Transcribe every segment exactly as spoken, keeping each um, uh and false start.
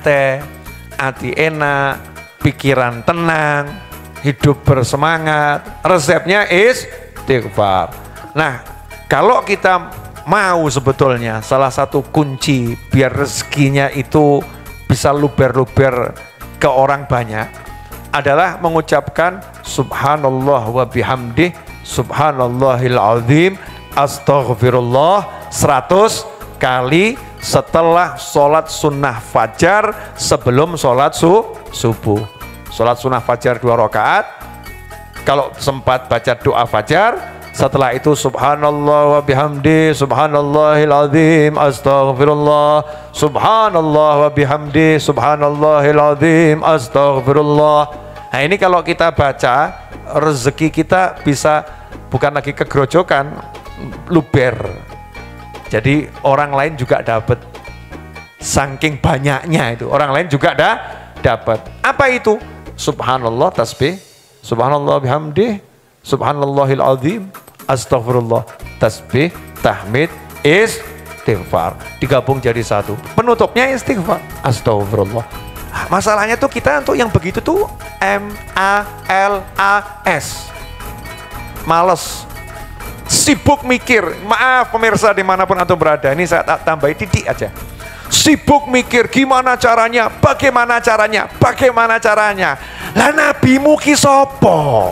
santai, hati enak, pikiran tenang, hidup bersemangat. Resepnya istighfar. Nah, kalau kita mau sebetulnya salah satu kunci biar rezekinya itu bisa luber-luber ke orang banyak adalah mengucapkan subhanallah wa bihamdih subhanallahil azim astaghfirullah seratus kali setelah sholat sunnah fajar sebelum sholat su subuh. Sholat sunnah fajar dua rakaat, kalau sempat baca doa fajar. Setelah itu subhanallah wa bihamdi subhanallahil azim astaghfirullah subhanallah wa bihamdi subhanallahil azim astaghfirullah. Nah ini kalau kita baca, rezeki kita bisa bukan lagi kegerojokan, luber. Jadi orang lain juga dapat. Saking banyaknya itu, orang lain juga dah dapat. Apa itu? Subhanallah tasbih, subhanallah bihamdi subhanallahil azim astaghfirullah, tasbih, tahmid, istighfar, digabung jadi satu. Penutupnya istighfar, astaghfirullah. Masalahnya tuh kita untuk yang begitu tuh M A L A S, males, sibuk mikir. Maaf pemirsa dimanapun antum berada, ini saya tambahin titik aja. Sibuk mikir gimana caranya, bagaimana caranya, bagaimana caranya. Lah nabimu ki sopo?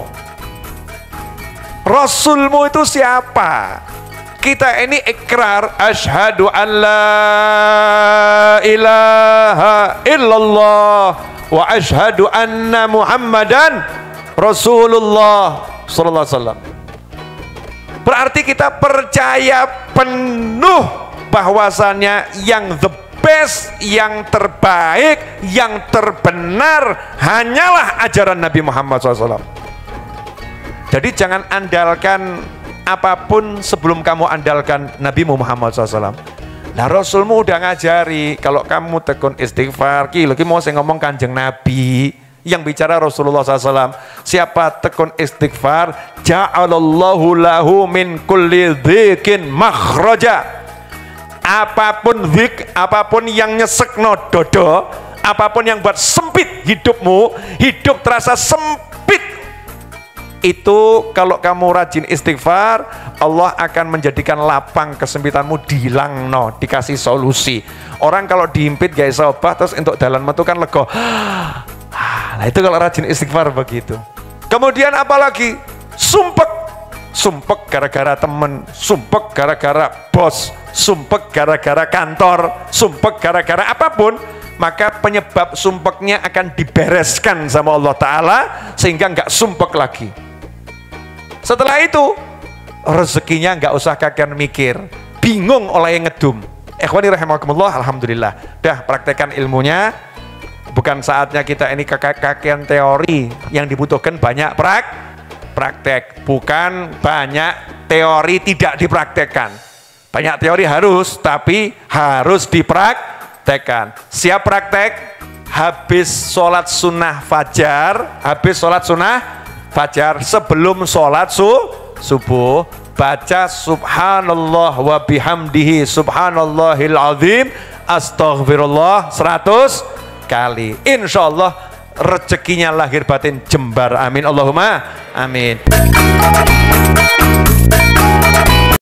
Rasulmu itu siapa? Kita ini ikrar asyhadu an la ilaha illallah wa asyhadu anna Muhammadan Rasulullah sallallahu alaihi wasallam. Berarti kita percaya penuh bahwasannya yang the best, yang terbaik, yang terbenar hanyalah ajaran Nabi Muhammad shallallahu alaihi wasallam. Jadi jangan andalkan apapun sebelum kamu andalkan Nabi Muhammad shallallahu alaihi wasallam. Nah Rasulmu udah ngajari kalau kamu tekun istighfar, ki lagi mau saya ngomong kanjeng Nabi yang bicara Rasulullah shallallahu alaihi wasallam. Siapa tekun istighfar, ja'alallahu lahu min kulli dzikin makhraja. Apapun zik, apapun yang nyesekno dodo, apapun yang buat sempit hidupmu, hidup terasa sempit. Itu kalau kamu rajin istighfar, Allah akan menjadikan lapang kesempitanmu dilangno, dikasih solusi. Orang kalau diimpit gak bisa obah, terus untuk dalam metu kan lego. Nah itu kalau rajin istighfar begitu. Kemudian apalagi? Sumpek. Sumpek gara-gara temen, sumpek gara-gara bos, sumpek gara-gara kantor, sumpek gara-gara apapun. Maka penyebab sumpeknya akan dibereskan sama Allah Ta'ala sehingga nggak sumpek lagi. Setelah itu rezekinya nggak usah kakek mikir, bingung oleh yang ngedum. Ikhwani rahimakumullah, alhamdulillah. Dah praktekkan ilmunya. Bukan saatnya kita ini kakek-kakean teori, yang dibutuhkan banyak prak praktek. Bukan banyak teori tidak dipraktekkan. Banyak teori harus, tapi harus dipraktekkan. Siap praktek? Habis sholat sunnah fajar, habis sholat sunnah fajar sebelum sholat su, subuh baca subhanallah wa bihamdihi subhanallahil azim astaghfirullah seratus kali. Insya Allah rezekinya lahir batin jembar. Amin Allahumma amin.